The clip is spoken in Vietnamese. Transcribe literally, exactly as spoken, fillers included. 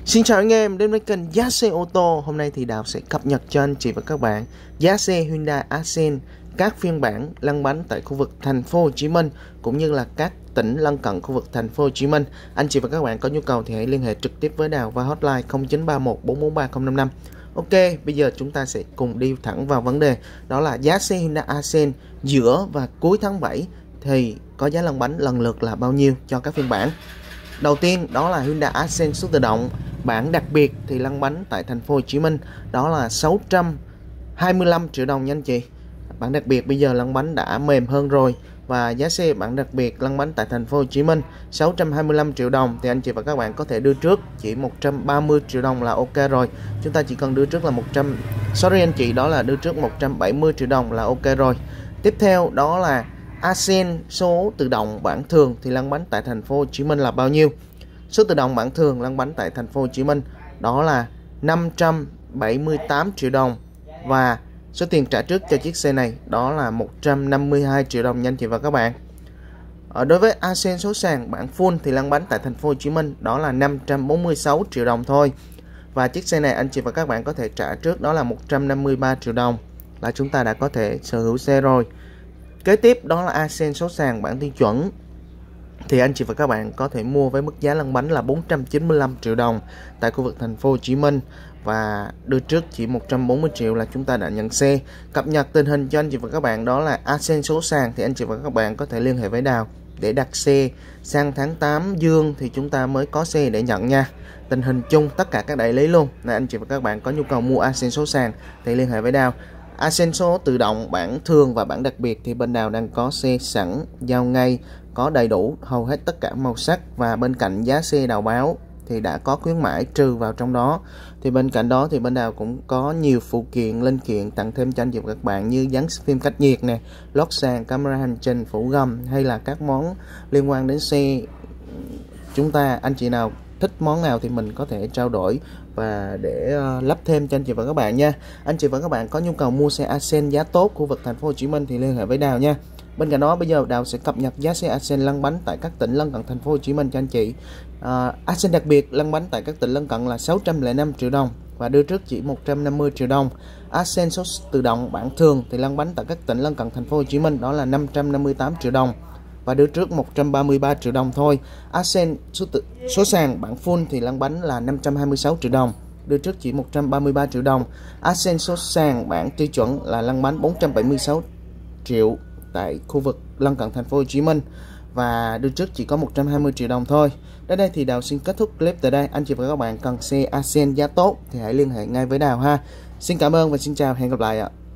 Xin chào anh em đến với kênh Giá Xe Ô Tô. Hôm nay thì Đào sẽ cập nhật cho anh chị và các bạn giá xe Hyundai Accent các phiên bản lăn bánh tại khu vực thành phố Hồ Chí Minh cũng như là các tỉnh lân cận khu vực thành phố Hồ Chí Minh. Anh chị và các bạn có nhu cầu thì hãy liên hệ trực tiếp với Đào qua hotline không chín ba một bốn bốn ba không năm năm. Ok, bây giờ chúng ta sẽ cùng đi thẳng vào vấn đề, đó là giá xe Hyundai Accent giữa và cuối tháng bảy thì có giá lăn bánh lần lượt là bao nhiêu cho các phiên bản. Đầu tiên đó là Hyundai Accent số tự động bản đặc biệt thì lăn bánh tại thành phố Hồ Chí Minh đó là sáu trăm hai mươi lăm triệu đồng nha anh chị. Bản đặc biệt bây giờ lăn bánh đã mềm hơn rồi, và giá xe bản đặc biệt lăn bánh tại thành phố Hồ Chí Minh sáu trăm hai mươi lăm triệu đồng thì anh chị và các bạn có thể đưa trước chỉ một trăm ba mươi triệu đồng là ok rồi. Chúng ta chỉ cần đưa trước là một trăm sorry anh chị, đó là đưa trước một trăm bảy mươi triệu đồng là ok rồi. Tiếp theo đó là Accent số tự động bản thường thì lăn bánh tại thành phố Hồ Chí Minh là bao nhiêu? Số tự động bản thường lăn bánh tại thành phố Hồ Chí Minh đó là năm trăm bảy mươi tám triệu đồng, và số tiền trả trước cho chiếc xe này đó là một trăm năm mươi hai triệu đồng nha anh chị và các bạn. Ở đối với Accent số sàn bản full thì lăn bánh tại thành phố Hồ Chí Minh đó là năm trăm bốn mươi sáu triệu đồng thôi, và chiếc xe này anh chị và các bạn có thể trả trước đó là một trăm năm mươi ba triệu đồng là chúng ta đã có thể sở hữu xe rồi. Kế tiếp đó là Accent số sàn bản tiêu chuẩn thì anh chị và các bạn có thể mua với mức giá lăn bánh là bốn trăm chín mươi lăm triệu đồng tại khu vực thành phố Hồ Chí Minh, và đưa trước chỉ một trăm bốn mươi triệu là chúng ta đã nhận xe. Cập nhật tình hình cho anh chị và các bạn đó là Accent số sàn thì anh chị và các bạn có thể liên hệ với Đào để đặt xe sang tháng tám dương thì chúng ta mới có xe để nhận nha. Tình hình chung tất cả các đại lý luôn. Nên anh chị và các bạn có nhu cầu mua Accent số sàn thì liên hệ với Đào. Accent số tự động bản thường và bản đặc biệt thì bên Đào đang có xe sẵn giao ngay, có đầy đủ hầu hết tất cả màu sắc, và bên cạnh giá xe Đào báo thì đã có khuyến mãi trừ vào trong đó. Thì bên cạnh đó thì bên Đào cũng có nhiều phụ kiện linh kiện tặng thêm cho anh chị và các bạn như dán phim cách nhiệt nè, lót sàn, camera hành trình, phủ gầm, hay là các món liên quan đến xe. Chúng ta anh chị nào thích món nào thì mình có thể trao đổi và để uh, lắp thêm cho anh chị và các bạn nha. Anh chị và các bạn có nhu cầu mua xe Accent giá tốt khu vực thành phố Hồ Chí Minh thì liên hệ với Đào nha. Bên cạnh đó bây giờ Đào sẽ cập nhật giá xe Accent lăn bánh tại các tỉnh lân cận thành phố Hồ Chí Minh cho anh chị. Uh, Accent đặc biệt lăn bánh tại các tỉnh lân cận là sáu trăm lẻ năm triệu đồng và đưa trước chỉ một trăm năm mươi triệu đồng. Accent số tự động bản thường thì lăn bánh tại các tỉnh lân cận thành phố Hồ Chí Minh đó là năm trăm năm mươi tám triệu đồng và đưa trước một trăm ba mươi ba triệu đồng thôi. Accent số, tự, số sàn bản full thì lăn bánh là năm trăm hai mươi sáu triệu đồng, đưa trước chỉ một trăm ba mươi ba triệu đồng. Accent số sàn bản tiêu chuẩn là lăn bánh bốn trăm bảy mươi sáu triệu tại khu vực lân cận thành phố Hồ Chí Minh và đưa trước chỉ có một trăm hai mươi triệu đồng thôi. Đến đây thì Đào xin kết thúc clip tại đây. Anh chị và các bạn cần xe Accent giá tốt thì hãy liên hệ ngay với Đào ha. Xin cảm ơn và xin chào, hẹn gặp lại ạ.